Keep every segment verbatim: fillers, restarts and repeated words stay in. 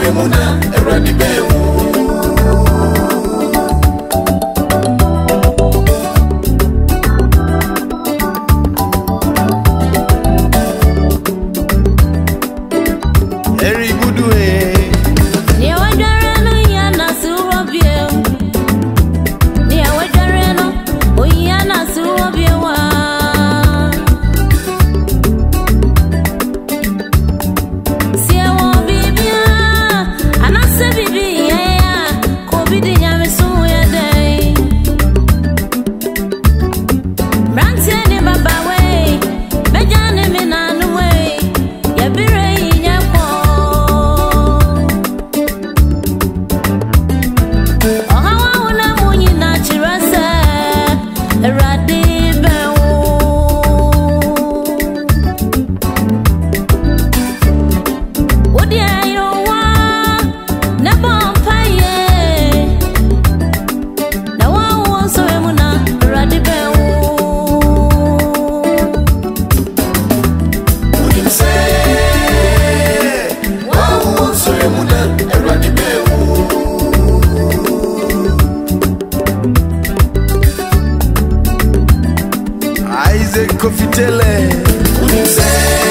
muna eradi bewu. Eri budue. Ni awadareno yana suwabie. Ni awadareno oyana suwabie wa. Kofitele unise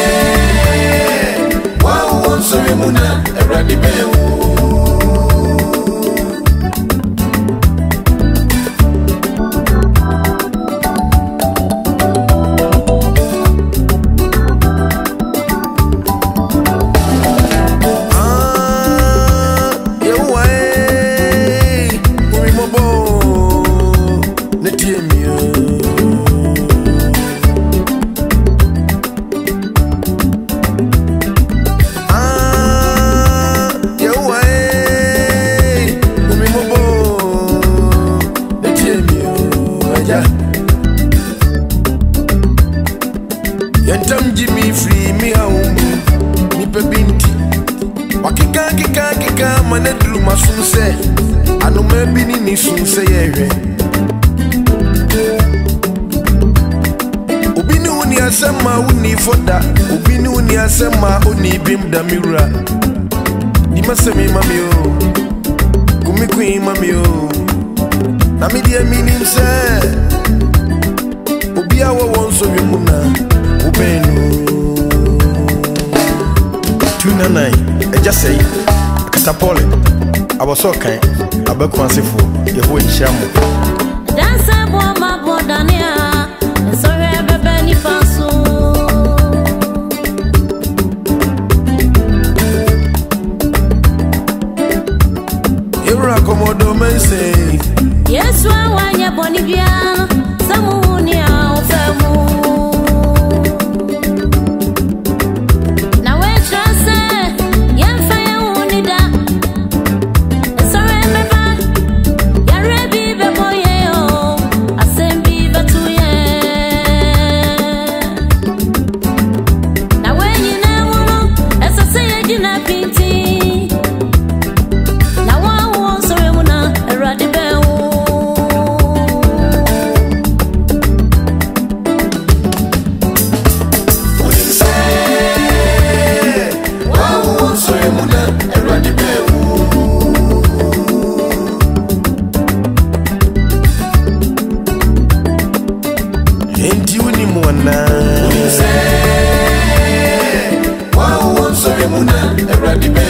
wow Nsohwe muna eradi bewu ah yewa eh umi mobo netiemio Yentam Jimmy free me home nipe binti wakika kika kika manedlu masunse anu mebini ni sunse yewe ubini uni asema uni foda ubini uni asema uni bimda mirura ni masemi mami o kumi queen mami o na mi dia minim se ubia wo Nsohwe muna ubenu tuna nai eja sei katapole abosokan abakwansefo yeho enchiamu dansa bo mabodania Nsohwe bebe ni faso Yura komodo mense Yesu awanya bonibia samuni aufemu Wow, Nsohwe muna eradi bewu.